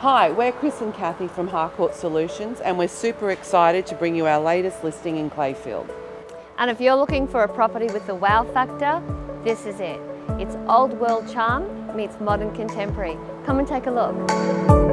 Hi, we're Chris and Kathy from Harcourts Solutions, and we're super excited to bring you our latest listing in Clayfield. And if you're looking for a property with the wow factor, this is it. It's old world charm meets modern contemporary. Come and take a look.